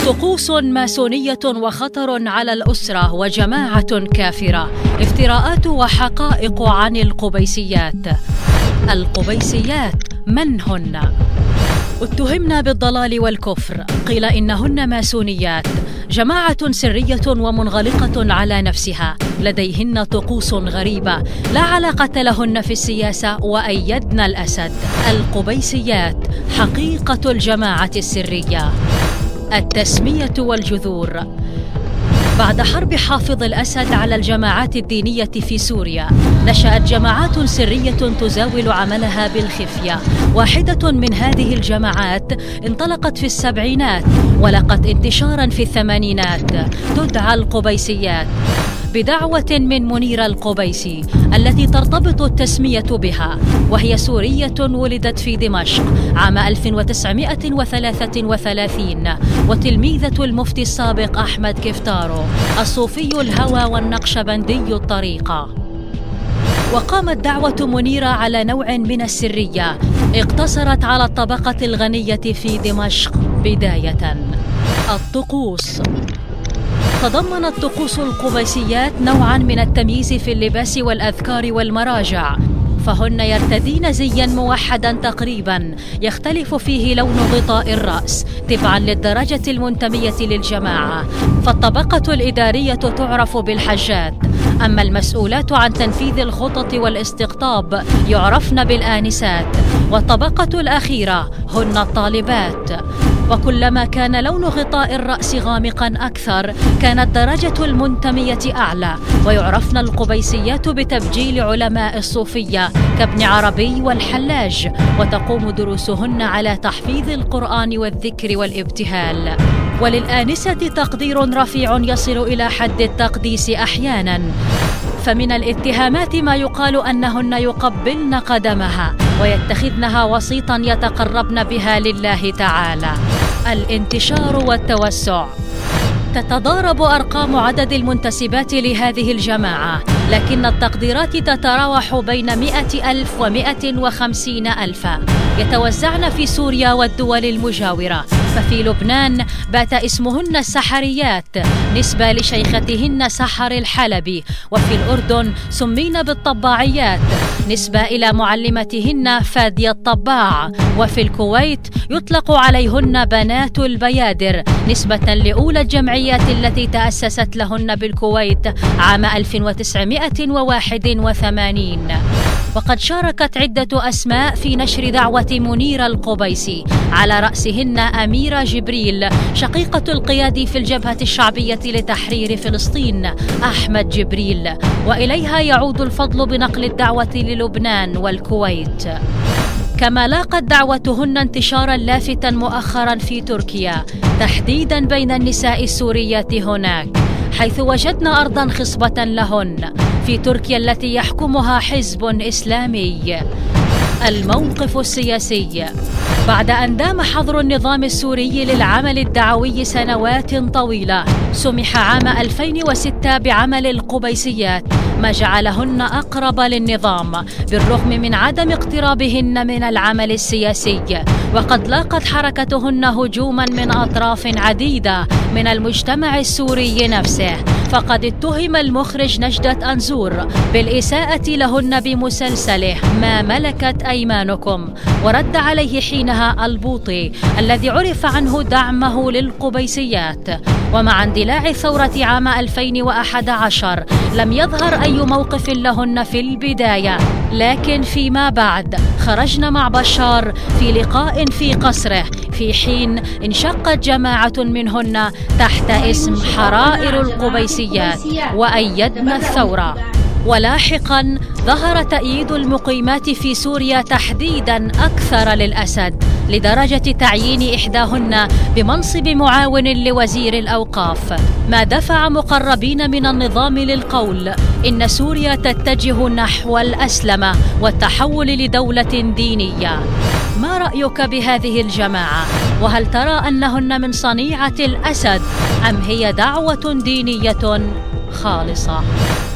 طقوس ماسونية وخطر على الأسرة وجماعة كافرة، افتراءات وحقائق عن القبيسيات. القبيسيات من هن؟ اتهمنا بالضلال والكفر، قيل إنهن ماسونيات، جماعة سرية ومنغلقة على نفسها، لديهن طقوس غريبة لا علاقة لهن في السياسة، وأيدنا الأسد. القبيسيات حقيقة الجماعة السرية. التسمية والجذور. بعد حرب حافظ الأسد على الجماعات الدينية في سوريا، نشأت جماعات سرية تزاول عملها بالخفية. واحدة من هذه الجماعات انطلقت في السبعينات ولقت انتشارا في الثمانينات، تدعى القبيسيات، بدعوة من منيرة القبيسي التي ترتبط التسمية بها، وهي سورية ولدت في دمشق عام 1933 وتلميذة المفتي السابق أحمد كفتارو، الصوفي الهوى والنقشبندي الطريقة. وقامت دعوة منيرة على نوع من السرية اقتصرت على الطبقة الغنية في دمشق بداية. الطقوس. تضمنت طقوس القبيسيات نوعاً من التمييز في اللباس والأذكار والمراجع، فهن يرتدين زياً موحداً تقريباً يختلف فيه لون غطاء الرأس تبعاً للدرجة المنتمية للجماعة، فالطبقة الإدارية تعرف بالحجات، أما المسؤولات عن تنفيذ الخطط والاستقطاب يعرفن بالآنسات، والطبقة الأخيرة هن الطالبات. وكلما كان لون غطاء الرأس غامقاً أكثر كانت درجة المنتمية أعلى، ويعرفن القبيسيات بتبجيل علماء الصوفية كابن عربي والحلاج، وتقوم دروسهن على تحفيظ القرآن والذكر والابتهال. وللآنسة تقدير رفيع يصل إلى حد التقديس أحياناً، فمن الاتهامات ما يقال أنهن يقبلن قدمها ويتخذنها وسيطاً يتقربن بها لله تعالى. الانتشار والتوسع. تتضارب أرقام عدد المنتسبات لهذه الجماعة، لكن التقديرات تتراوح بين 100,000 و150,000، يتوزعن في سوريا والدول المجاورة. ففي لبنان بات اسمهن السحريات نسبة لشيختهن سحر الحلبي، وفي الأردن سمين بالطباعيات نسبة إلى معلمتهن فادية الطباع، وفي الكويت يطلق عليهن بنات البيادر نسبة لأولى الجمعيات التي تأسست لهن بالكويت عام 1981. وقد شاركت عدة أسماء في نشر دعوة منيرة القبيسي، على رأسهن أميرة جبريل شقيقة القيادي في الجبهة الشعبية لتحرير فلسطين أحمد جبريل، وإليها يعود الفضل بنقل الدعوة للبنان والكويت. كما لاقت دعوتهن انتشارا لافتا مؤخرا في تركيا، تحديدا بين النساء السوريات هناك، حيث وجدنا أرضا خصبة لهن في تركيا التي يحكمها حزب إسلامي. الموقف السياسي. بعد أن دام حظر النظام السوري للعمل الدعوي سنوات طويلة، سمح عام 2006 بعمل القبيسيات، ما جعلهن أقرب للنظام بالرغم من عدم اقترابهن من العمل السياسي. وقد لاقت حركتهن هجوما من أطراف عديدة من المجتمع السوري نفسه، فقد اتهم المخرج نجدة أنزور بالإساءة لهن بمسلسله ما ملكت أيمانكم، ورد عليه حينها البوطي الذي عرف عنه دعمه للقبيسيات. ومع اندلاع الثورة عام 2011 لم يظهر أي موقف لهن في البداية، لكن فيما بعد خرجن مع بشار في لقاء في قصره، في حين انشقت جماعة منهن تحت اسم حرائر القبيسيات وأيدنا الثورة. ولاحقا ظهر تأييد المقيمات في سوريا تحديدا أكثر للأسد، لدرجة تعيين إحداهن بمنصب معاون لوزير الأوقاف، ما دفع مقربين من النظام للقول إن سوريا تتجه نحو الأسلمة والتحول لدولة دينية. ما رأيك بهذه الجماعة؟ وهل ترى أنهن من صنيعة الأسد أم هي دعوة دينية خالصة؟